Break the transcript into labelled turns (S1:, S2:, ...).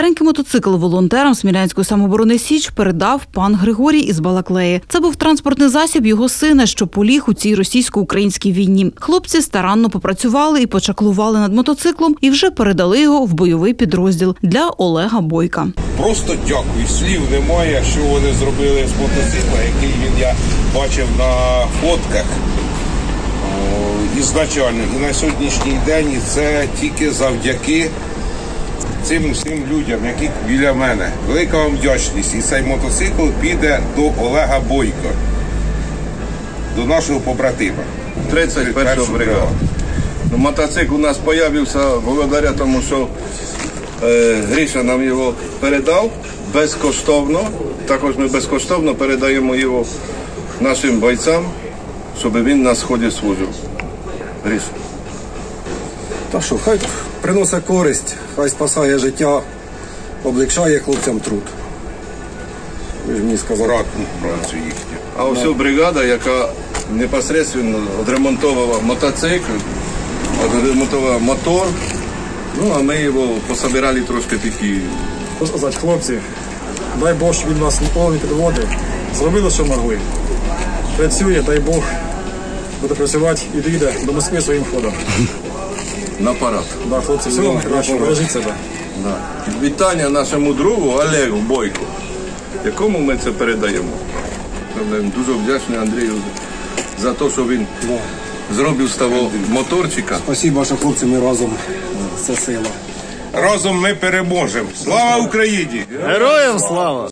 S1: Старенький мотоцикл волонтерам Смілянської самооборони «Січ» передав пан Григорій із Балаклеї. Це був транспортний засіб його сина, що поліг у цій російсько-українській війні. Хлопці старанно попрацювали і почаклували над мотоциклом і вже передали його в бойовий підрозділ для Олега Бойка.
S2: Просто дякую. Слів немає, що вони зробили з мотоцикла, який я бачив на фотках ізначально. І на сьогоднішній день це тільки завдяки цим всім людям, які біля мене. Велика вам вдячність. І цей мотоцикл піде до Олега Бойка, до нашого побратима.
S3: 31-га бригада. Мотоцикл у нас з'явився благодаря тому, що Гріша нам його передав безкоштовно. Також ми безкоштовно передаємо його нашим бойцям, щоб він на сході служив. Гріша.
S4: Та що, хай приносить користь, хай спасає життя, облегчає хлопцям труд. Ви ж мені сказали.
S2: Ратну працю їхню.
S3: А ось бригада, яка непосредственно відремонтувала мотоцикл, відремонтувала мотор, а ми його пособирали трошки такі.
S4: Що сказати, хлопці, дай Бог, щоб він вас ніколи не підводив. Зробили, що могли. Працює, дай Бог, буде працювати і дійде до Москви своїм ходом.
S3: На парад.
S4: Да, хлопці, всього найкращого, бережіть себе.
S3: Да. Вітання нашому другу Олегу Бойку, якому ми це передаємо. Дуже вдячний Андрію за те, що він зробив з того моторчика.
S4: Спасибо, що хлопці, ми разом. Це сила.
S2: Разом ми переможемо. Слава Україні!
S5: Героям слава!